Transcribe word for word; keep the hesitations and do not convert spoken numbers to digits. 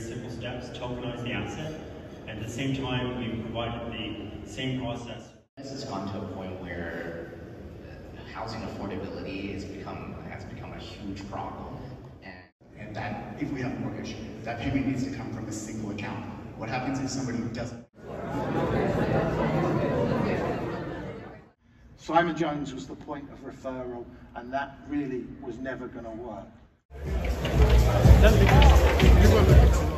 simple steps, tokenize the asset, and at the same time, we provided the same process. This has gone to a point where housing affordability has become has become a huge problem, and, and that if we have a mortgage, that payment needs to come from a single account. What happens if somebody doesn't? Simon Jones was the point of referral, and that really was never going to work.